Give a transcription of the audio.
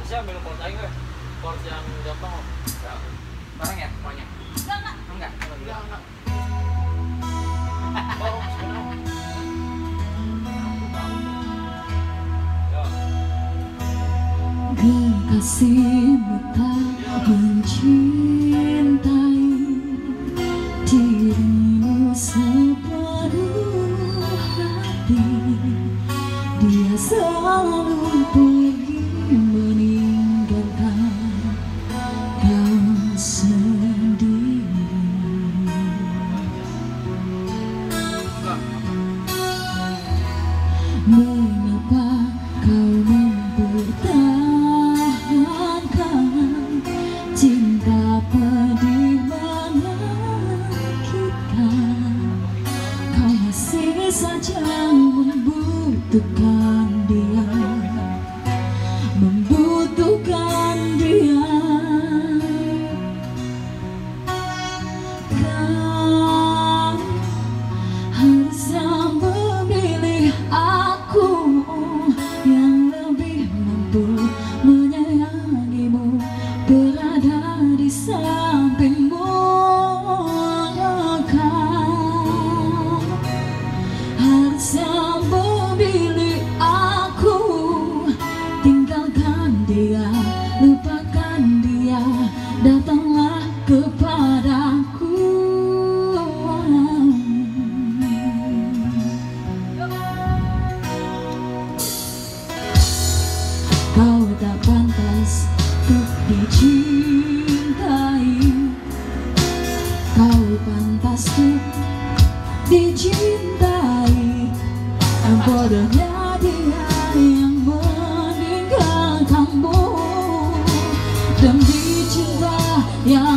Bisa ambil port aja nggak? Port yang gampang. Barang ya pokoknya. Enggak. Oh, sebenarnya. Kekasihmu tak mencintai dirimu sepenuh hati. Dia selalu pergi meninggalkan kau sendiri. Mengapa kau mempertahankan cinta pedih menyakitkan? Kau masih saja membutuhkan dia, membutuhkan dia. Kau harusnya memilih aku yang lebih mampu menyayangimu, berada di sampingmu. Kau harusnya memilih aku, tinggalkan dia, lupakan dia, datanglah kepadaku. Kau tak pantas untuk dicintai, kau pantas untuk dicintai. Bodohnya dia yang meninggalkanmu demi cinta yang